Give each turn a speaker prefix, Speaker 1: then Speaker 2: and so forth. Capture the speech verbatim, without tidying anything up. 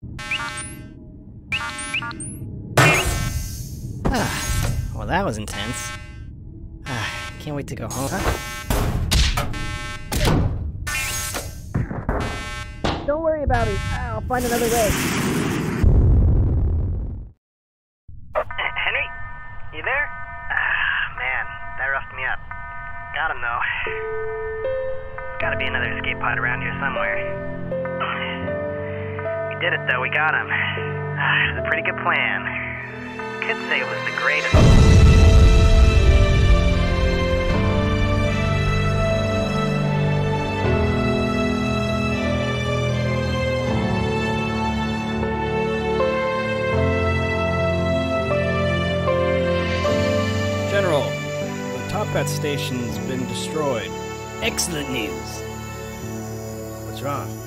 Speaker 1: Ah, well, that was intense. Ah, can't wait to go home. Huh? Don't worry about it. I'll find another way.
Speaker 2: Henry? You there? Ah, man, that roughed me up. Got him, though. There's gotta be another escape pod around here somewhere. We did it, though. We got him. Ah, it was a pretty good plan. Could say it was the greatest.
Speaker 3: General, the Top Hat station's been destroyed.
Speaker 1: Excellent news.
Speaker 3: What's wrong?